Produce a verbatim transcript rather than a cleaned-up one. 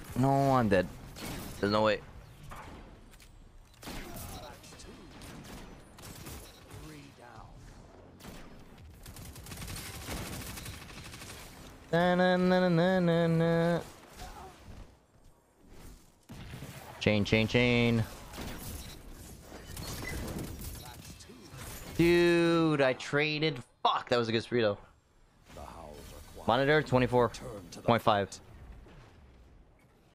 No, I'm dead. There's no way. Na, na, na, na, na, na. Chain, chain, chain. Dude, I traded. Fuck, that was a good spree though. Monitor twenty-four point five.